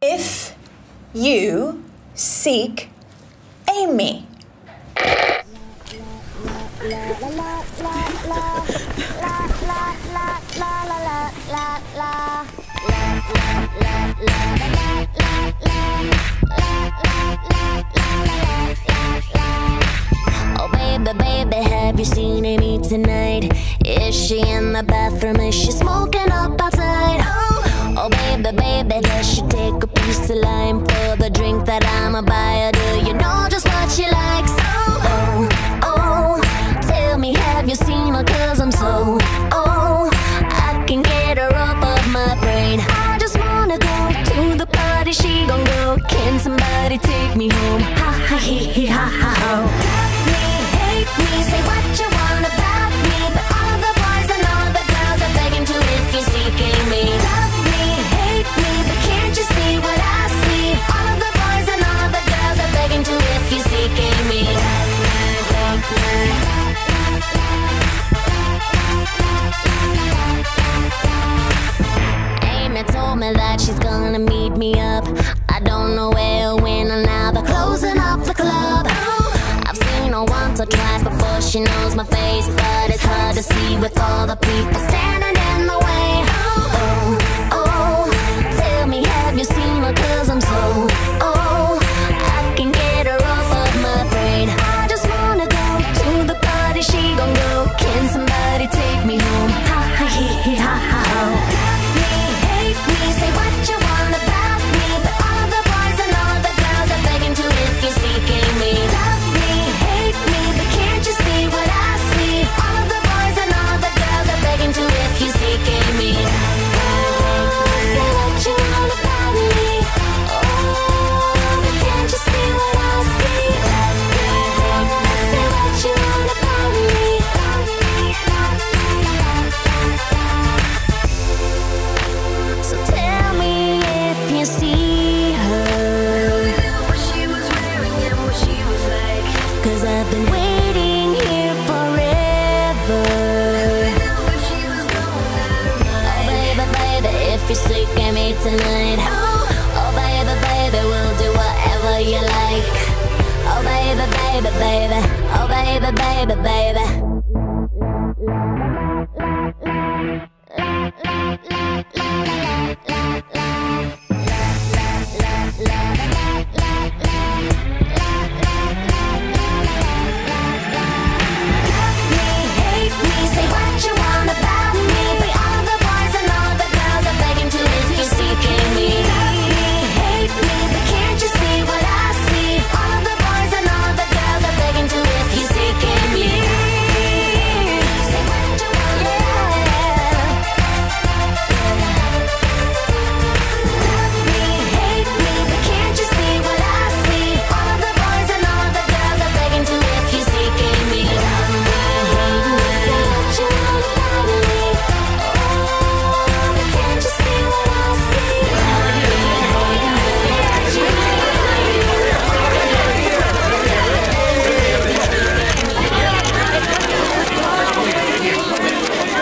If you seek Amy. Oh baby, baby, have you seen Amy tonight? Is she in the bathroom? Is she smoking up outside? Oh baby, baby, does she take a piece of lime for the drink that I'ma buy her? Do you know just what she likes? Oh, tell me, have you seen her? 'Cause I'm so, I can get her off of my brain. I just wanna go to the party, she gon' go. Can somebody take me home? Ha ha he he ha ha ho. Love me, hate me, say what you want about me, but all the boys and all the girls are begging to if you're seeking me. Love me, hate me, but can't you see what I see? All the boys and all the girls are begging to if you're seeking me. Amy told me that she's gonna meet me up. I don't know where or when, or now they're closing up the club. I've seen her once or twice before she knows my face, but it's hard to see with all the people standing in the way. Tell me, have you seen her? 'Cause I'm so, I can get her off of my brain. I just wanna go to the party, she gon' go. Can somebody take me home? Ha ha he he ha ha ho. Love me, hate me, say what you want about me, but all the boys and all the girls are begging to if you're seeking me. Love me, hate me, but can't you see what I see? All the boys and all the girls are begging to if you're seeking me. Say what you want about me. But can't you see what I see? Say what you want about me. So tell me if you see her, what she was wearing and what she was like. 'Cause I've been waiting here forever. Oh baby, baby, if you're seeking me tonight. Oh baby, baby, we'll do whatever you like. Oh baby, baby, baby. Oh baby, baby, baby.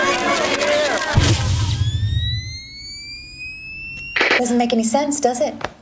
Doesn't make any sense, does it?